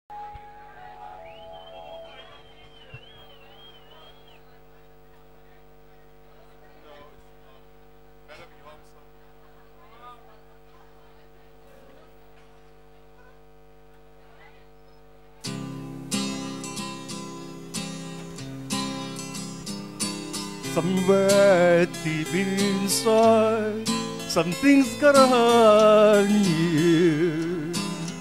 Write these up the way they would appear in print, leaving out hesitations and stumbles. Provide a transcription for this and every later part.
Somewhere deep inside, something's got on you,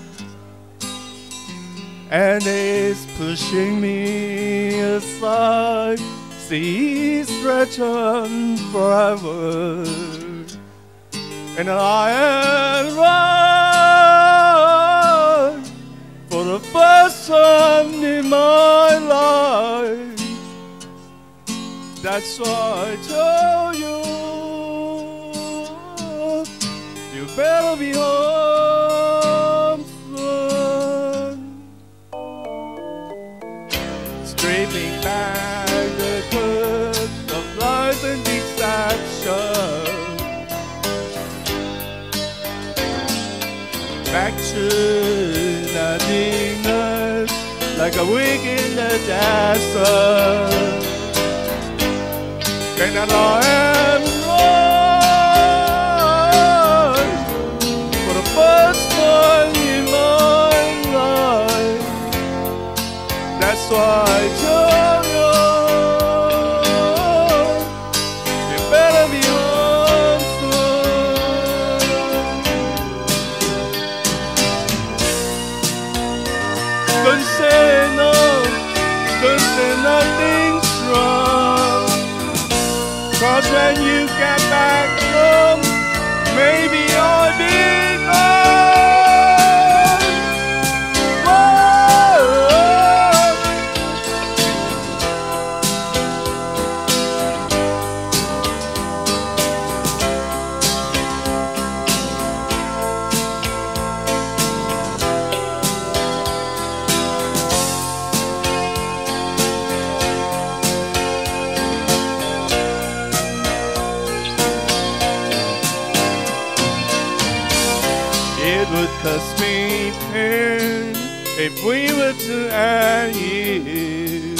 and it's pushing me aside. See, stretch on forever, and I am right for the first time in my life. That's why I told you, you better be home soon. Stripping back the curse of lies and deception, back to nothingness like a week in the desert. And I am lost for the first time in my life. That's why I told you, you better be home soon. Don't say no, don't say nothing's wrong. 'Cause when you get back home, maybe I'll be gone. Whoa. It would cost me pain if we were to end it,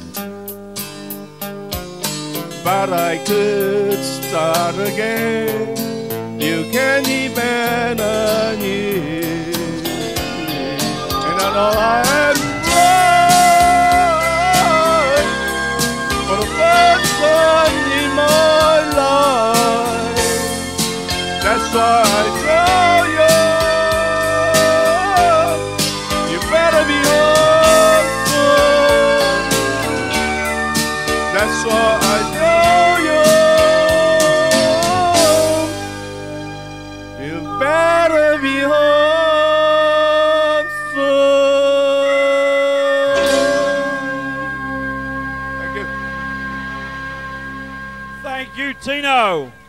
but I could start again. You can depend on it, and I know I am right for the first time in my life. That's why I tell you. That's why I tell you, you better be home soon. Thank you. Thank you, Tino.